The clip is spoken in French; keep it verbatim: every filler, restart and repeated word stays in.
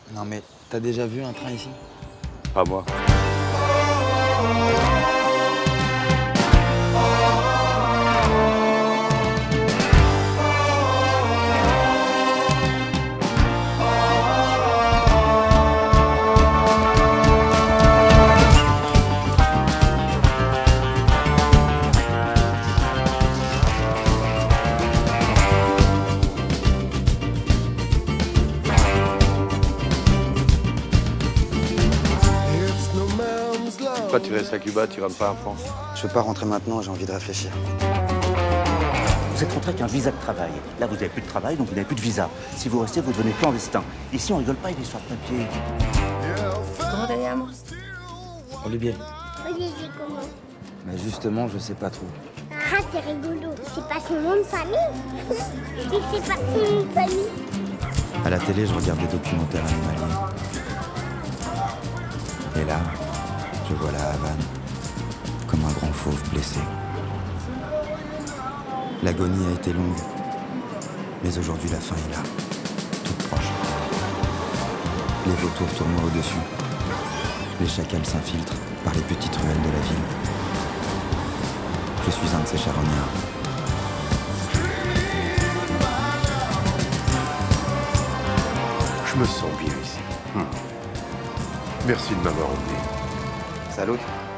Non mais, t'as déjà vu un train ici? Pas moi. Pourquoi tu restes à Cuba, tu rentres pas en France? Je peux pas rentrer maintenant, j'ai envie de réfléchir. Vous êtes rentré avec un visa de travail. Là, vous n'avez plus de travail, donc vous n'avez plus de visa. Si vous restez, vous devenez clandestin. Ici, on rigole pas avec l'histoire de papier. Comment te llamas? Olivier. Olivier comment? Mais justement, je sais pas trop. Ah, c'est rigolo. C'est pas son nom de famille. Et c'est pas son nom de famille. À la télé, je regarde des documentaires animaliers. Et là, je vois la Havane, comme un grand fauve blessé. L'agonie a été longue, mais aujourd'hui la fin est là, toute proche. Les vautours tournent au-dessus. Les chacals s'infiltrent par les petites ruelles de la ville. Je suis un de ces charognards. Je me sens bien ici. Hmm. Merci de m'avoir emmené. Salut.